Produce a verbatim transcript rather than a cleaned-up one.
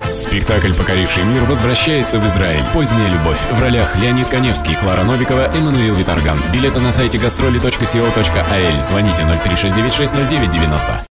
Спектакль «Покоривший мир» возвращается в Израиль. «Поздняя любовь». В ролях Леонид Коневский, Клара Новикова, Эммануил Виторган. Билеты на сайте гастроли точка си о точка ай эл. Звоните ноль три шесть девять шесть ноль девять девяносто.